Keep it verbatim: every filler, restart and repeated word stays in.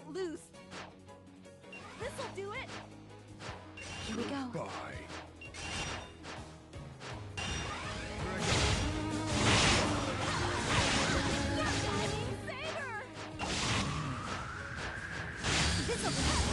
can't lose. This'll do it. Here we go. Bye. Shining Saber! This'll do it.